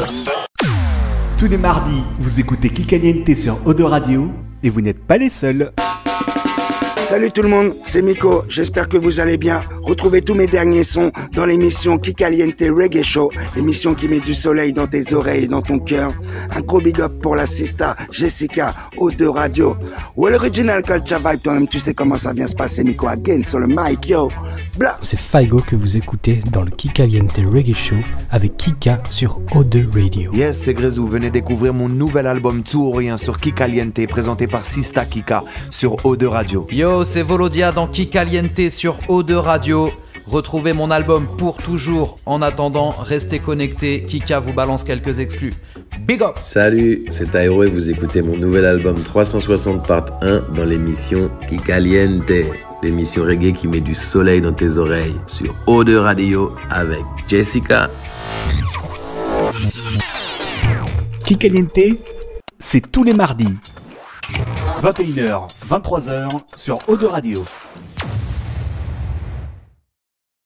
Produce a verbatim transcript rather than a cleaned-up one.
Tous les mardis, vous écoutez Kikaliente sur Eau de Radio et vous n'êtes pas les seuls. Salut tout le monde, c'est Miko, j'espère que vous allez bien. Retrouvez tous mes derniers sons dans l'émission Kikaliente Reggae Show, émission qui met du soleil dans tes oreilles et dans ton cœur. Un gros big up pour la sista Jessica, Eau de Radio. Ou l'original Culture Vibe, toi-même tu sais comment ça vient se passer, Miko again sur le mic, yo. Blah. C'est Faigo que vous écoutez dans le Kikaliente Reggae Show avec Kika sur O deux Radio. Yes, c'est Grezou, venez découvrir mon nouvel album Tout ou Rien sur Kikaliente, présenté par Sista Kika sur O deux Radio. Yo, c'est Volodia dans Kikaliente sur O deux Radio. Retrouvez mon album pour toujours. En attendant, restez connectés. Kika vous balance quelques exclus. Big up! Salut, c'est Tairo et vous écoutez mon nouvel album trois cent soixante part un dans l'émission Kikaliente, l'émission reggae qui met du soleil dans tes oreilles sur O deux Radio avec Jessica. Kikaliente, c'est tous les mardis. vingt et une heures, vingt-trois heures sur Eau de Radio.